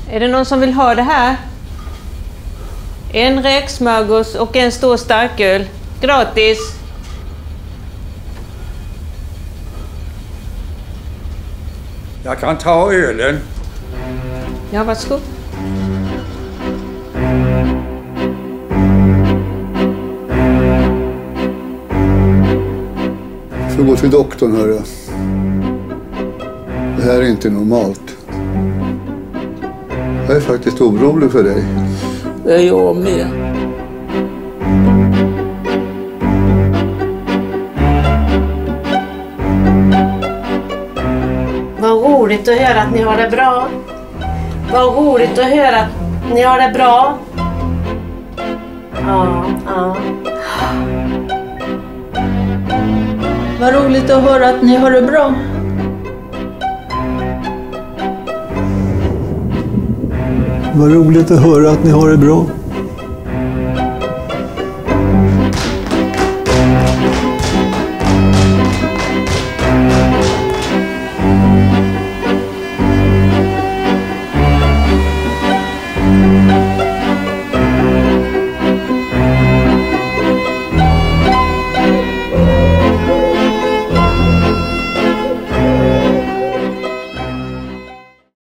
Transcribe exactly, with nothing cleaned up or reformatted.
Är det någon som vill ha det här? En räksmörgås och en stor starköl. Gratis. Jag kan ta ölen. Ja, varsågod. Jag får gå till doktorn, hörru. Det här är inte normalt. Jag är faktiskt orolig för dig. Det är jag med. Vad roligt att höra att ni har det bra. Vad roligt att höra att ni har det bra. Ja, ja. Vad roligt att höra att ni har det bra. Vad roligt att höra att ni har det bra.